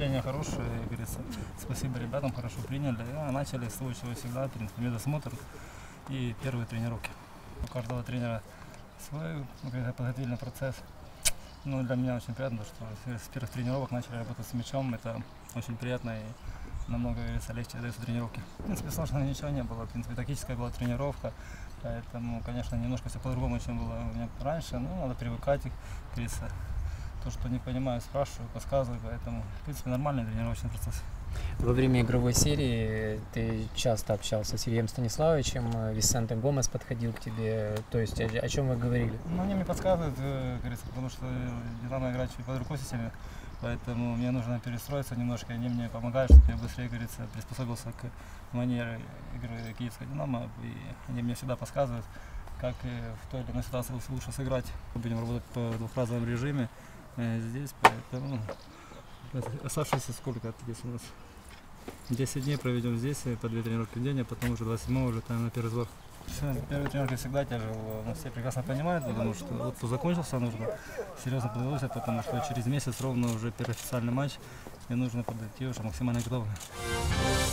Впечатления хорошие, как говорится. Спасибо ребятам, хорошо приняли. Начали с того, чего всегда, в принципе, медосмотр и первые тренировки. У каждого тренера свой подготовительный процесс. Ну, для меня очень приятно, что с первых тренировок начали работать с мячом. Это очень приятно и намного, как говорится, легче даются тренировки. В принципе, сложного ничего не было. В принципе, тактическая была тренировка. Поэтому, конечно, немножко все по-другому, чем было у меня раньше. Но надо привыкать, как говорится. То, что не понимаю, спрашиваю, подсказываю. Поэтому, в принципе, нормальный тренировочный процесс. Во время игровой серии ты часто общался с Сергеем Станиславовичем, Висенте Гомес подходил к тебе, то есть о чем вы говорили? Ну, они мне подсказывают, как говорится, потому что Динамо играет чуть под другой системе, поэтому мне нужно перестроиться немножко, они мне помогают, чтобы я быстрее, как говорится, приспособился к манере игры киевской Динамо, и они мне всегда подсказывают, как в той или иной ситуации лучше сыграть. Будем работать по двухразовом режиме здесь, поэтому оставшиеся сколько здесь у нас? 10 дней проведем здесь, по 2 тренировки в день, а потом уже 27-го улетаем на первый сбор. Первые тренировки всегда тяжело, но все прекрасно понимают, потому что отпуск закончился, нужно серьезно подготовиться, потому что через месяц ровно уже первый официальный матч, и нужно подойти уже максимально готовым.